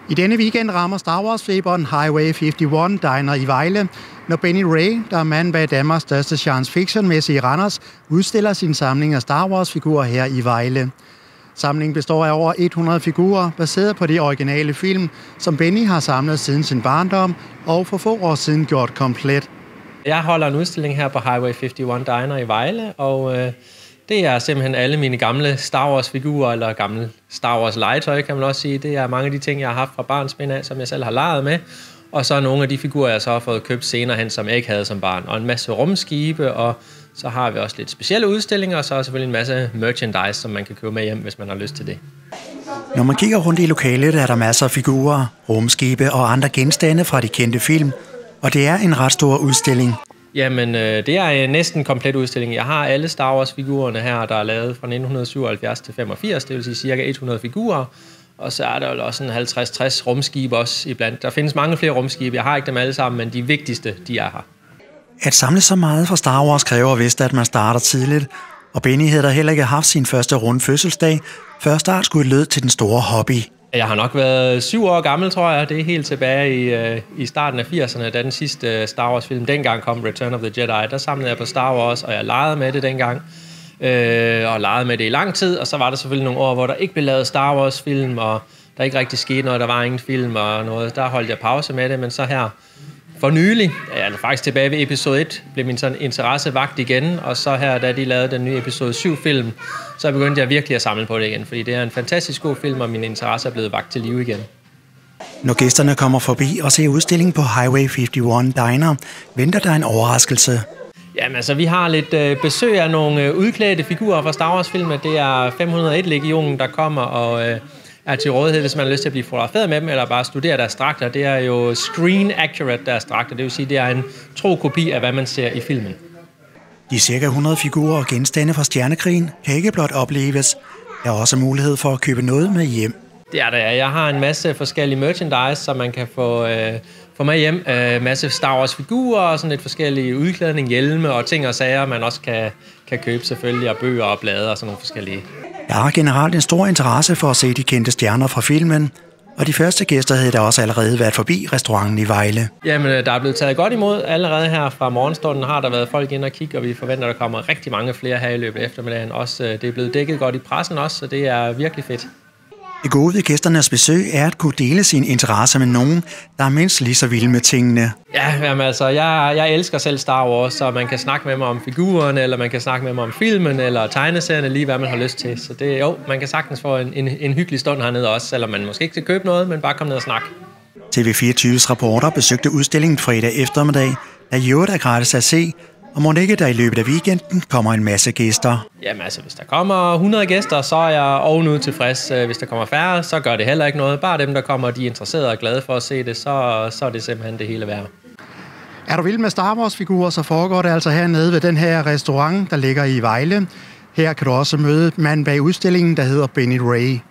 I denne weekend rammer Star Wars-feberen Highway 51 Diner i Vejle, når Benny Ray, der er manden bag Danmarks største science fiction-messe i Randers, udstiller sin samling af Star Wars-figurer her i Vejle. Samlingen består af over 100 figurer, baseret på de originale film, som Benny har samlet siden sin barndom og for få år siden gjort komplet. Jeg holder en udstilling her på Highway 51 Diner i Vejle, og det er simpelthen alle mine gamle Star Wars-figurer, eller gamle Star Wars-legetøj, kan man også sige. Det er mange af de ting, jeg har haft fra barnsben af, som jeg selv har leget med. Og så er nogle af de figurer, jeg så har fået købt senere hen, som jeg ikke havde som barn. Og en masse rumskibe, og så har vi også lidt specielle udstillinger, og så er selvfølgelig en masse merchandise, som man kan købe med hjem, hvis man har lyst til det. Når man kigger rundt i lokalet, er der masser af figurer, rumskibe og andre genstande fra de kendte film. Og det er en ret stor udstilling. Jamen, det er en næsten komplet udstilling. Jeg har alle Star Wars-figurerne her, der er lavet fra 1977 til 85, det vil sige cirka 100 figurer. Og så er der jo også en 50-60 rumskibe også iblandt. Der findes mange flere rumskibe. Jeg har ikke dem alle sammen, men de vigtigste, de er her. At samle så meget fra Star Wars kræver vist, at man starter tidligt. Og Benny havde da heller ikke haft sin første runde fødselsdag, før start skulle lød til den store hobby. Jeg har nok været 7 år gammel, tror jeg. Det er helt tilbage i starten af 80'erne, da den sidste Star Wars-film dengang kom, Return of the Jedi. Der samlede jeg på Star Wars, og jeg legede med det dengang. Og legede med det i lang tid. Og så var der selvfølgelig nogle år, hvor der ikke blev lavet Star Wars-film, og der ikke rigtig skete noget. Der var ingen film og noget. Der holdt jeg pause med det, men så her for nylig, faktisk tilbage ved episode 1, blev min sådan interesse vakt igen, og så her, da de lavede den nye episode 7-film, så begyndte jeg virkelig at samle på det igen, fordi det er en fantastisk god film, og min interesse er blevet vakt til live igen. Når gæsterne kommer forbi og ser udstillingen på Highway 51 Diner, venter der en overraskelse. Jamen altså, vi har lidt besøg af nogle udklædte figurer fra Star Wars-filmer. Det er 501-legionen, der kommer og er til rådighed, hvis man har lyst til at blive fotograferet med dem, eller bare studere deres dragter. Det er jo screen accurate, deres dragter. Det vil sige, det er en tro kopi af, hvad man ser i filmen. De cirka 100 figurer og genstande fra Stjernekrigen kan ikke blot opleves. Der er også mulighed for at købe noget med hjem. Det er der. Jeg har en masse forskellige merchandise, som man kan få med hjem. Masse Star Wars-figurer og sådan lidt forskellige udklædning, hjelme og ting og sager, man også kan købe selvfølgelig, og bøger og blade og sådan nogle forskellige. Jeg har generelt en stor interesse for at se de kendte stjerner fra filmen, og de første gæster havde da også allerede været forbi restauranten i Vejle. Jamen, der er blevet taget godt imod. Allerede her fra morgenstunden har der været folk ind og kigge, og vi forventer, at der kommer rigtig mange flere her i løbet af eftermiddagen. Også, det er blevet dækket godt i pressen også, så det er virkelig fedt. Det gode ved gæsternes besøg er at kunne dele sin interesse med nogen, der er mindst lige så vilde med tingene. Ja, jamen altså, jeg elsker selv Star Wars, så man kan snakke med mig om figurerne, eller man kan snakke med mig om filmen, eller tegneserierne, lige hvad man har lyst til. Så det, man kan sagtens få en hyggelig stund hernede også, selvom man måske ikke skal købe noget, men bare komme ned og snakke. TV24's reporter besøgte udstillingen fredag eftermiddag, der i øvrigt er gratis at se, og må ikke der i løbet af weekenden kommer en masse gæster. Jamen altså, hvis der kommer 100 gæster, så er jeg ovenud tilfreds. Hvis der kommer færre, så gør det heller ikke noget. Bare dem, der kommer, de er interesserede og glade for at se det, så er det simpelthen det hele værd. Er du vild med Star Wars-figurer, så foregår det altså hernede ved den her restaurant, der ligger i Vejle. Her kan du også møde manden bag udstillingen, der hedder Benny Ray.